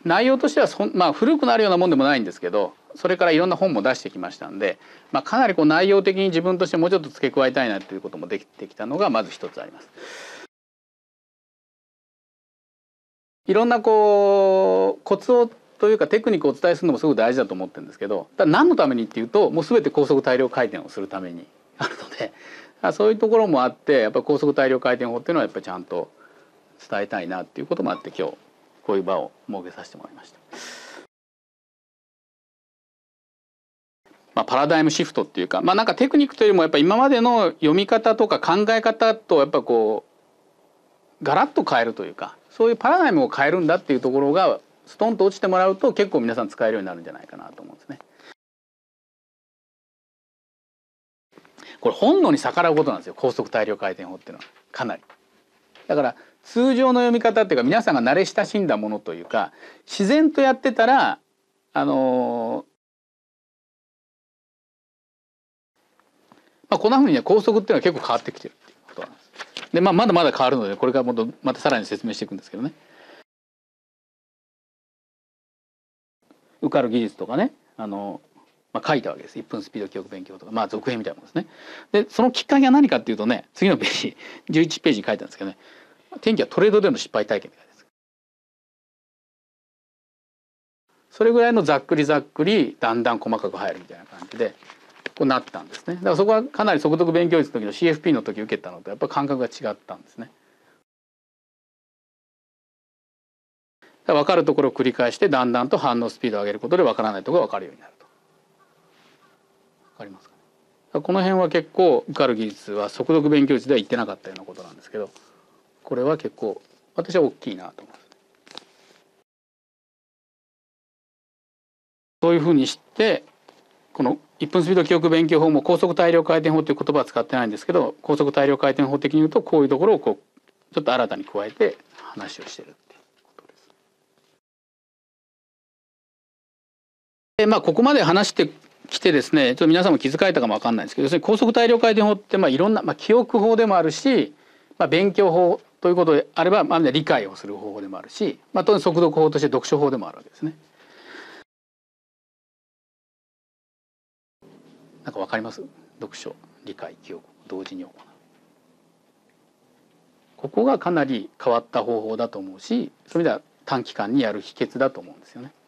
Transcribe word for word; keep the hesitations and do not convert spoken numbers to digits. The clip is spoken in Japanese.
内容としてはそ、まあ、古くなるようなもんでもないんですけど、それからいろんな本も出してきましたんで、まあ、かなりこう内容的に自分としてもうちょっと付け加えたいなということもできてきたのがまず一つあります。いろんなこうコツをというかテクニックをお伝えするのもすごく大事だと思ってるんですけど、ただ何のためにっていうと、もう全て高速大量回転をするためにあるので、そういうところもあって、やっぱり高速大量回転法っていうのはやっぱりちゃんと伝えたいなっていうこともあって、今日こういう場を設けさせてもらいました。まあ、パラダイムシフトっていうか、まあ、なんかテクニックというよりもやっぱ今までの読み方とか考え方とやっぱこうガラッと変えるというか、そういうパラダイムを変えるんだっていうところがストンと落ちてもらうと、結構皆さん使えるようになるんじゃないかなと思うんですね。これ本能に逆らうことなんですよ、高速大量回転法っていうのは。かなりだから通常の読み方っていうか、皆さんが慣れ親しんだものというか、自然とやってたらあのまあこんなふうにね、高速っていうのは結構変わってきてるっていうことなんです。で、まあ、まだまだ変わるので、これからもっとまたさらに説明していくんですけどね。受かる技術とかね、あの、まあ、書いたわけです。いっぷんスピード記憶勉強とか、まあ続編みたいなものですね。でそのきっかけは何かっていうとね、次のページじゅういちページに書いてあるんですけどね、天気はトレードでの失敗体験って書いてあるんです。それぐらいのざっくりざっくりだんだん細かく入るみたいな感じでこうなったんですね。だからそこはかなり速読勉強術の時の シーエフピー の時受けたのとやっぱり感覚が違ったんですね。分かるところを繰り返してだんだんと反応スピードを上げることで分からないところが分かるようになると。分かりますかね。この辺は結構受かる技術は速読勉強術では言ってなかったようなことなんですけど、これは結構私は大きいなと思います。そういうふうにしてこのいっぷんスピード記憶勉強法も高速大量回転法という言葉は使ってないんですけど、高速大量回転法的に言うとこういうところをこうちょっと新たに加えて話をしてるっていうことです。でまあここまで話してきてですね、ちょっと皆さんも気づかれたかも分かんないんですけど、要するに高速大量回転法ってまあいろんな、まあ、記憶法でもあるし、まあ、勉強法ということであれば、まあ、理解をする方法でもあるし、まあ、当然速読法として読書法でもあるわけですね。なんか分かります？読書、理解、記憶同時に行う。ここがかなり変わった方法だと思うし、そういう意味では短期間にやる秘訣だと思うんですよね。